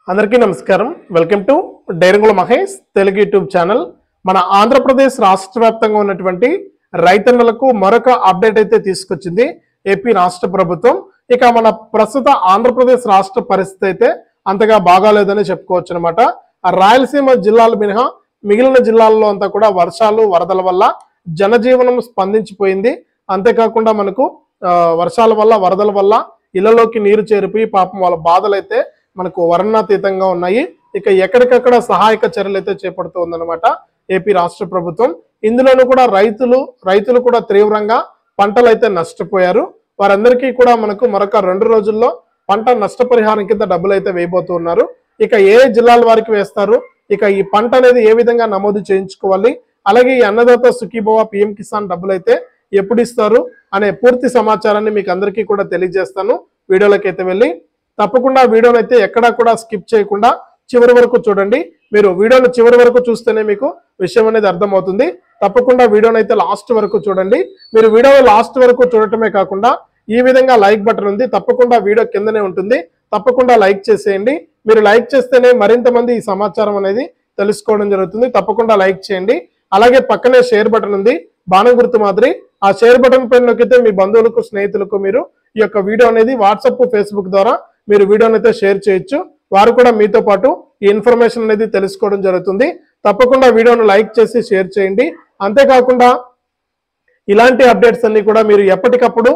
అందరికీ నమస్కారం. Welcome to డైరంగుల మహేష్ తెలుగు యూట్యూబ్ ఛానల్. మన ఆంధ్రప్రదేశ్ రాష్ట్ర వ్యాప్తంగా ఉన్నటువంటి రైతన్నలకు మరొక అప్డేట్ అయితే తీసుకొచ్చింది ఏపీ రాష్ట్ర ప్రభుత్వం. ఇక మన ప్రస్తుత ఆంధ్రప్రదేశ్ రాష్ట్ర పరిస్థితి అయితే అంతగా బాగాలేదని చెప్పుకోవచ్చు అనమాట. రాయలసీమ జిల్లాలు మినహా మిగిలిన జిల్లాల్లో అంతా కూడా వర్షాలు వరదల వల్ల జనజీవనం స్పందించిపోయింది. అంతేకాకుండా మనకు వర్షాల వల్ల వరదల వల్ల ఇళ్లలోకి నీరు చేరిపోయి పాపం వాళ్ళ బాధలైతే మనకు వర్ణనాతీతంగా ఉన్నాయి. ఇక ఎక్కడికక్కడ సహాయక చర్యలు అయితే చేపడుతూ ఉందన్నమాట ఏపీ రాష్ట్ర ప్రభుత్వం. ఇందులోనూ కూడా రైతులు కూడా తీవ్రంగా పంటలు అయితే నష్టపోయారు. వారందరికీ కూడా మనకు మరొక 2 రోజుల్లో పంట నష్టపరిహారం కింద డబ్బులు అయితే వేయబోతూ ఉన్నారు. ఇక ఏ జిల్లాల వారికి వేస్తారు, ఇక ఈ పంట అనేది ఏ విధంగా నమోదు చేయించుకోవాలి, అలాగే ఈ అన్నదాత సుఖీభవ పిఎం కిసాన్ డబ్బులు అయితే ఎప్పుడు ఇస్తారు అనే పూర్తి సమాచారాన్ని మీకు అందరికీ కూడా తెలియజేస్తాను. వీడియోలోకి అయితే వెళ్ళి తప్పకుండా వీడియోని అయితే ఎక్కడా కూడా స్కిప్ చేయకుండా చివరి వరకు చూడండి. మీరు వీడియోను చివరి వరకు చూస్తేనే మీకు విషయం అనేది అర్థమవుతుంది. తప్పకుండా వీడియోని అయితే లాస్ట్ వరకు చూడండి. మీరు వీడియో లాస్ట్ వరకు చూడటమే కాకుండా ఈ విధంగా లైక్ బటన్ ఉంది, తప్పకుండా వీడియో కిందనే ఉంటుంది, తప్పకుండా లైక్ చేసేయండి. మీరు లైక్ చేస్తేనే మరింత మంది ఈ సమాచారం అనేది తెలుసుకోవడం జరుగుతుంది. తప్పకుండా లైక్ చేయండి. అలాగే పక్కనే షేర్ బటన్ ఉంది, బాణం గుర్తు మాదిరి. ఆ షేర్ బటన్ పైన నొక్కితే మీ బంధువులకు స్నేహితులకు మీరు ఈ యొక్క వీడియో అనేది వాట్సాప్ ఫేస్బుక్ ద్వారా మీరు వీడియోని అయితే షేర్ చేయొచ్చు. వారు కూడా మీతో పాటు ఈ ఇన్ఫర్మేషన్ అనేది తెలుసుకోవడం జరుగుతుంది. తప్పకుండా వీడియోను లైక్ చేసి షేర్ చేయండి. అంతేకాకుండా ఇలాంటి అప్డేట్స్ అన్ని కూడా మీరు ఎప్పటికప్పుడు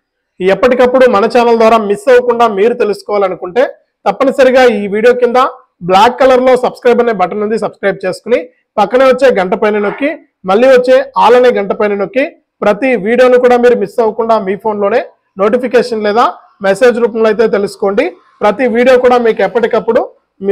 మన ఛానల్ ద్వారా మిస్ అవ్వకుండా మీరు తెలుసుకోవాలనుకుంటే తప్పనిసరిగా ఈ వీడియో కింద బ్లాక్ కలర్ లో సబ్స్క్రైబ్ అనే బటన్ ఉంది, సబ్స్క్రైబ్ చేసుకుని పక్కనే వచ్చే గంట పైన నొక్కి మళ్ళీ వచ్చే ఆల్ అనే గంట పైన నొక్కి ప్రతి వీడియోను కూడా మీరు మిస్ అవ్వకుండా మీ ఫోన్లోనే నోటిఫికేషన్ లేదా మెసేజ్ రూపంలో అయితే తెలుసుకోండి. ప్రతి వీడియో కూడా మీకు ఎప్పటికప్పుడు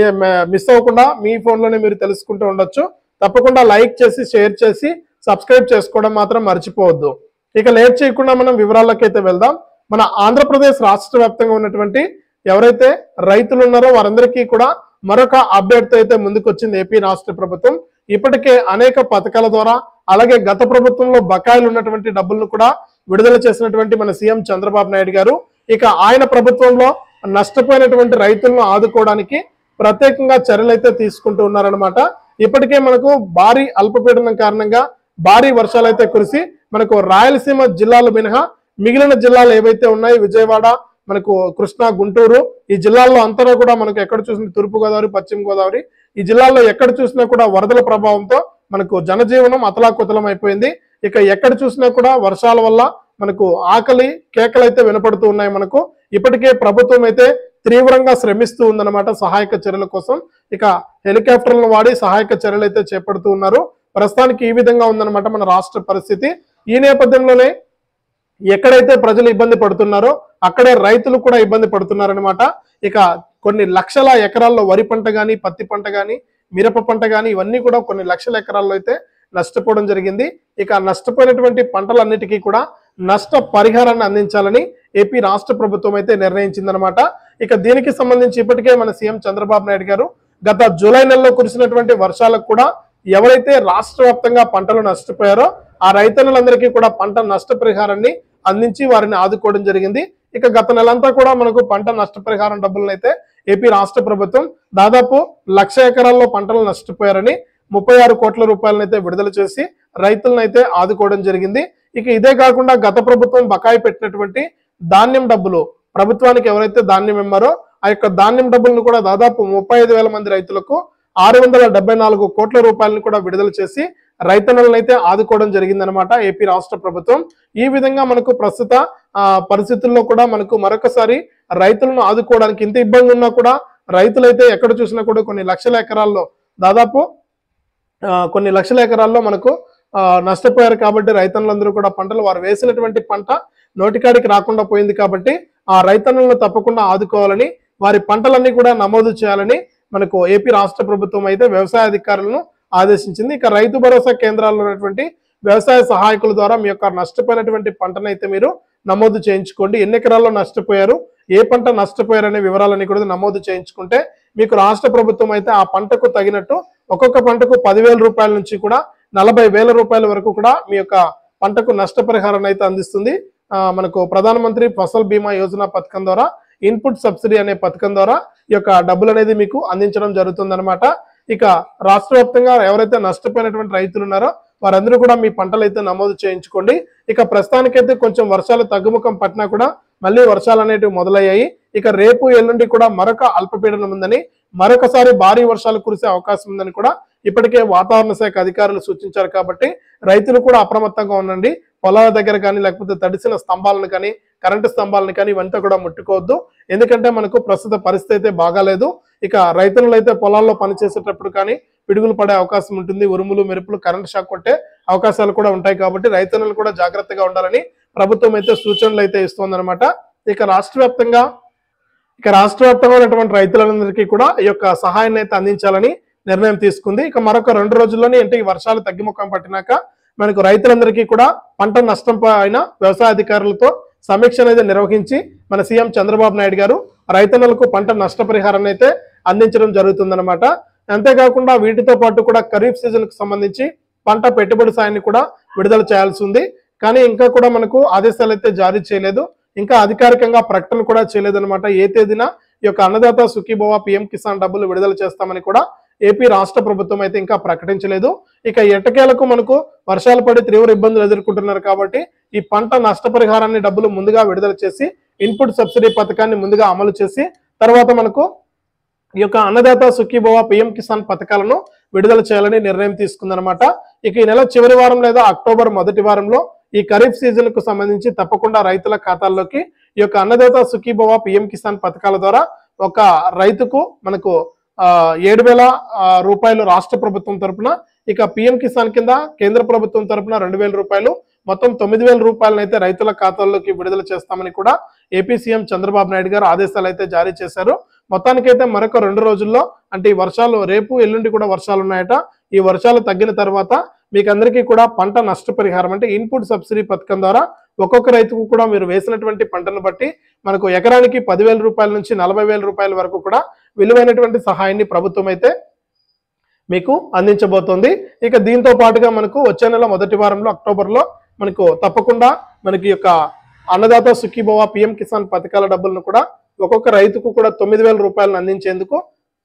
మిస్ అవ్వకుండా మీ ఫోన్లోనే మీరు తెలుసుకుంటూ ఉండొచ్చు. తప్పకుండా లైక్ చేసి షేర్ చేసి సబ్స్క్రైబ్ చేసుకోవడం మాత్రం మర్చిపోవద్దు. ఇక లేట్ చేయకుండా మనం వివరాల్లోకి అయితే వెళ్దాం. మన ఆంధ్రప్రదేశ్ రాష్ట్ర వ్యాప్తంగా ఉన్నటువంటి ఎవరైతే రైతులు ఉన్నారో వారందరికీ కూడా మరొక అప్డేట్ అయితే ముందుకు వచ్చింది ఏపీ రాష్ట్ర ప్రభుత్వం. ఇప్పటికే అనేక పథకాల ద్వారా అలాగే గత ప్రభుత్వంలో బకాయిలు ఉన్నటువంటి డబ్బులను కూడా విడుదల చేసినటువంటి మన సీఎం చంద్రబాబు నాయుడు గారు ఇక ఆయన ప్రభుత్వంలో నష్టపోయినటువంటి రైతులను ఆదుకోవడానికి ప్రత్యేకంగా చర్యలు అయితే తీసుకుంటూ ఉన్నారనమాట. ఇప్పటికే మనకు భారీ అల్పపీడనం కారణంగా భారీ వర్షాలు అయితే కురిసి మనకు రాయలసీమ జిల్లాలు మినహా మిగిలిన జిల్లాలు ఏవైతే ఉన్నాయో విజయవాడ, మనకు కృష్ణా, గుంటూరు ఈ జిల్లాల్లో అంతా కూడా మనకు ఎక్కడ చూసిన తూర్పు గోదావరి, పశ్చిమ గోదావరి ఈ జిల్లాల్లో ఎక్కడ చూసినా కూడా వరదల ప్రభావంతో మనకు జనజీవనం అతలాకుతలం అయిపోయింది. ఇక ఎక్కడ చూసినా కూడా వర్షాల వల్ల మనకు ఆకలి కేకలు అయితే వినపడుతూ ఉన్నాయి. మనకు ఇప్పటికే ప్రభుత్వం అయితే తీవ్రంగా శ్రమిస్తూ ఉందన్నమాట సహాయక చర్యల కోసం. ఇక హెలికాప్టర్లను వాడి సహాయక చర్యలు అయితే చేపడుతూ ఉన్నారు. ప్రస్తుతానికి ఈ విధంగా ఉందన్నమాట మన రాష్ట్ర పరిస్థితి. ఈ నేపథ్యంలోనే ఎక్కడైతే ప్రజలు ఇబ్బంది పడుతున్నారో అక్కడే రైతులు కూడా ఇబ్బంది పడుతున్నారనమాట. ఇక కొన్ని లక్షల ఎకరాల్లో వరి పంట కానీ, పత్తి పంట కానీ, మిరప పంట కానీ ఇవన్నీ కూడా కొన్ని లక్షల ఎకరాల్లో అయితే నష్టపోవడం జరిగింది. ఇక నష్టపోయినటువంటి పంటలన్నిటికీ కూడా నష్ట పరిహారాన్ని అందించాలని ఏపీ రాష్ట్ర ప్రభుత్వం అయితే నిర్ణయించిందనమాట. ఇక దీనికి సంబంధించి ఇప్పటికే మన సీఎం చంద్రబాబు నాయుడు గారు గత జూలై నెలలో కురిసినటువంటి వర్షాలకు కూడా ఎవరైతే రాష్ట్ర వ్యాప్తంగా పంటలు నష్టపోయారో ఆ రైతన్నులందరికీ కూడా పంట నష్టపరిహారాన్ని అందించి వారిని ఆదుకోవడం జరిగింది. ఇక గత నెలంతా కూడా మనకు పంట నష్టపరిహారం డబ్బులను అయితే ఏపీ రాష్ట్ర ప్రభుత్వం దాదాపు 1,00,000 ఎకరాల్లో పంటలు నష్టపోయారని 36 కోట్ల రూపాయలను అయితే విడుదల చేసి రైతులను అయితే ఆదుకోవడం జరిగింది. ఇక ఇదే కాకుండా గత ప్రభుత్వం బకాయి పెట్టినటువంటి ధాన్యం డబ్బులు ప్రభుత్వానికి ఎవరైతే ధాన్యం ఇమ్మారో ఆ యొక్క ధాన్యం డబ్బులను కూడా దాదాపు 35,000 మంది రైతులకు 674 కోట్ల రూపాయలను కూడా విడుదల చేసి రైతన్నలను అయితే ఆదుకోవడం జరిగిందనమాట ఏపీ రాష్ట్ర ప్రభుత్వం. ఈ విధంగా మనకు ప్రస్తుత పరిస్థితుల్లో కూడా మనకు మరొకసారి రైతులను ఆదుకోవడానికి ఇంత ఇబ్బంది ఉన్నా కూడా రైతులైతే ఎక్కడ చూసినా కూడా కొన్ని లక్షల ఎకరాల్లో దాదాపు కొన్ని లక్షల ఎకరాల్లో మనకు నష్టపోయారు. కాబట్టి రైతన్నులందరూ కూడా పంటలు వారు వేసినటువంటి పంట నోటికాడికి రాకుండా పోయింది. కాబట్టి ఆ రైతన్నులను తప్పకుండా ఆదుకోవాలని వారి పంటలన్నీ కూడా నమోదు చేయాలని మనకు ఏపీ రాష్ట్ర ప్రభుత్వం అయితే వ్యవసాయ అధికారులను ఆదేశించింది. ఇక రైతు భరోసా కేంద్రాల్లో ఉన్నటువంటి వ్యవసాయ సహాయకుల ద్వారా మీ యొక్క నష్టపోయినటువంటి పంటను అయితే మీరు నమోదు చేయించుకోండి. ఎన్ని ఎకరాల్లో నష్టపోయారు, ఏ పంట నష్టపోయారు అనే వివరాలన్నీ కూడా నమోదు చేయించుకుంటే మీకు రాష్ట్ర ప్రభుత్వం అయితే ఆ పంటకు తగినట్టు ఒక్కొక్క పంటకు 10,000 రూపాయల నుంచి కూడా 40,000 రూపాయల వరకు కూడా మీ యొక్క పంటకు నష్టపరిహారాన్ని అయితే అందిస్తుంది. మనకు ప్రధానమంత్రి ఫసల్ బీమా యోజన పథకం ద్వారా ఇన్పుట్ సబ్సిడీ అనే పథకం ద్వారా ఈ యొక్క డబ్బులు అనేది మీకు అందించడం జరుగుతుందన్నమాట. ఇక రాష్ట్ర వ్యాప్తంగా ఎవరైతే నష్టపోయినటువంటి రైతులు ఉన్నారో వారందరూ కూడా మీ పంటలు అయితే నమోదు చేయించుకోండి. ఇక ప్రస్తుతానికైతే కొంచెం వర్షాలు తగ్గుముఖం పట్టినా కూడా మళ్ళీ వర్షాలు అనేటివి మొదలయ్యాయి. ఇక రేపు ఎల్లుండి కూడా మరొక అల్పపీడనం ఉందని, మరొకసారి భారీ వర్షాలు కురిసే అవకాశం ఉందని కూడా ఇప్పటికే వాతావరణ శాఖ అధికారులు సూచించారు. కాబట్టి రైతులు కూడా అప్రమత్తంగా ఉండండి. పొలాల దగ్గర కానీ లేకపోతే తడిసిన స్తంభాలను కానీ కరెంటు స్తంభాలను కానీ ఇవంతా కూడా ముట్టుకోవద్దు. ఎందుకంటే మనకు ప్రస్తుత పరిస్థితి అయితే బాగాలేదు. ఇక రైతులు అయితే పొలాల్లో పనిచేసేటప్పుడు కానీ పిడుగులు పడే అవకాశం ఉంటుంది. ఉరుములు మెరుపులు కరెంట్ షాక్ కొట్టే అవకాశాలు కూడా ఉంటాయి. కాబట్టి రైతులు కూడా జాగ్రత్తగా ఉండాలని ప్రభుత్వం అయితే సూచనలు అయితే ఇస్తోందనమాట. ఇక రాష్ట్ర వ్యాప్తంగా ఉన్నటువంటి రైతులందరికీ కూడా ఈ యొక్క సహాయాన్ని అయితే అందించాలని నిర్ణయం తీసుకుంది. ఇక మరొక 2 రోజుల్లోనే అంటే ఈ వర్షాలు తగ్గిముఖం పట్టినాక మనకు రైతులందరికీ కూడా పంట నష్టం పైన వ్యవసాయ అధికారులతో సమీక్ష అనేది నిర్వహించి మన సీఎం చంద్రబాబు నాయుడు గారు రైతన్నలకు పంట నష్టపరిహారాన్ని అయితే అందించడం జరుగుతుందన్నమాట. అంతేకాకుండా వీటితో పాటు కూడా ఖరీఫ్ సీజన్ కు సంబంధించి పంట పెట్టుబడి సాయాన్ని కూడా విడుదల చేయాల్సి ఉంది. కానీ ఇంకా కూడా మనకు ఆదేశాలు అయితే జారీ చేయలేదు. ఇంకా అధికారికంగా ప్రకటన కూడా చేయలేదన్నమాట. ఏ తేదీన ఈ యొక్క అన్నదాత సుఖీభవ పిఎం కిసాన్ డబ్బులు విడుదల చేస్తామని కూడా ఏపీ రాష్ట్ర ప్రభుత్వం అయితే ఇంకా ప్రకటించలేదు. ఇక ఎట్టకేలకు మనకు వర్షాలు పడి తీవ్ర ఇబ్బందులు ఎదుర్కొంటున్నారు. కాబట్టి ఈ పంట నష్టపరిహారాన్ని డబ్బులు ముందుగా విడుదల చేసి ఇన్పుట్ సబ్సిడీ పథకాన్ని ముందుగా అమలు చేసి తర్వాత మనకు ఈ యొక్క అన్నదాత సుఖీభవ పిఎం కిసాన్ పథకాలను విడుదల చేయాలని నిర్ణయం తీసుకుందనమాట. ఇక ఈ నెల చివరి వారం లేదా అక్టోబర్ మొదటి వారంలో ఈ ఖరీఫ్ సీజన్ కు సంబంధించి తప్పకుండా రైతుల ఖాతాల్లోకి ఈ యొక్క అన్నదాత సుఖీభవ పిఎం కిసాన్ పథకాల ద్వారా ఒక రైతుకు మనకు 7,000 రూపాయలు రాష్ట్ర ప్రభుత్వం తరపున, ఇక పిఎం కిసాన్ కింద కేంద్ర ప్రభుత్వం తరపున 2,000 రూపాయలు, మొత్తం 9,000 రూపాయలను అయితే రైతుల ఖాతాల్లోకి విడుదల చేస్తామని కూడా ఏపీ సీఎం చంద్రబాబు నాయుడు గారు ఆదేశాలు అయితే జారీ చేశారు. మొత్తానికైతే మరొక 2 రోజుల్లో అంటే ఈ వర్షాలు రేపు ఎల్లుండి కూడా వర్షాలు ఉన్నాయట. ఈ వర్షాలు తగ్గిన తర్వాత మీకు అందరికీ కూడా పంట నష్టపరిహారం అంటే ఇన్పుట్ సబ్సిడీ పథకం ద్వారా ఒక్కొక్క రైతుకు కూడా మీరు వేసినటువంటి పంటను బట్టి మనకు ఎకరానికి 10,000 రూపాయల నుంచి 40,000 రూపాయల వరకు కూడా విలువైనటువంటి సహాయాన్ని ప్రభుత్వం అయితే మీకు అందించబోతోంది. ఇక దీంతో పాటుగా మనకు వచ్చే నెల మొదటి వారంలో అక్టోబర్లో మనకు తప్పకుండా మనకి యొక్క అన్నదాత సుఖీభవ పిఎం కిసాన్ పథకాల డబ్బులను కూడా ఒక్కొక్క రైతుకు కూడా 9,000 రూపాయలను అందించేందుకు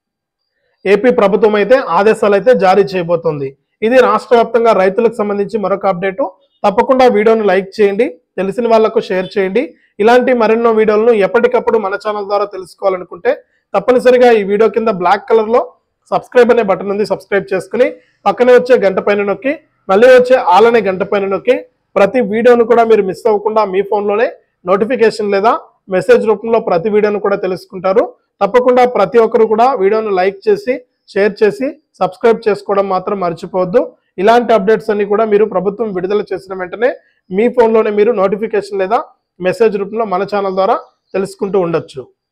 ఏపీ ప్రభుత్వం అయితే ఆదేశాలు అయితే జారీ చేయబోతోంది. ఇది రాష్ట్ర వ్యాప్తంగా రైతులకు సంబంధించి మరొక అప్డేటు. తప్పకుండా వీడియోను లైక్ చేయండి, తెలిసిన వాళ్లకు షేర్ చేయండి. ఇలాంటి మరెన్నో వీడియోలను ఎప్పటికప్పుడు మన ఛానల్ ద్వారా తెలుసుకోవాలనుకుంటే తప్పనిసరిగా ఈ వీడియో కింద బ్లాక్ కలర్ లో సబ్స్క్రైబ్ అనే బటన్ ఉంది, సబ్స్క్రైబ్ చేసుకుని పక్కనే వచ్చే గంట పైన నొక్కి మళ్ళీ వచ్చే ఆల్ అనే గంట పైన నొక్కి ప్రతి వీడియోను కూడా మీరు మిస్ అవ్వకుండా మీ ఫోన్లోనే నోటిఫికేషన్ లేదా మెసేజ్ రూపంలో ప్రతి వీడియోను కూడా తెలుసుకుంటారు. తప్పకుండా ప్రతి ఒక్కరు కూడా వీడియోను లైక్ చేసి షేర్ చేసి సబ్స్క్రైబ్ చేసుకోవడం మాత్రం మర్చిపోవద్దు. ఇలాంటి అప్డేట్స్ అన్ని కూడా మీరు ప్రభుత్వం విడుదల చేసిన వెంటనే మీ ఫోన్లోనే మీరు నోటిఫికేషన్ లేదా మెసేజ్ రూపంలో మన ఛానల్ ద్వారా తెలుసుకుంటూ ఉండొచ్చు.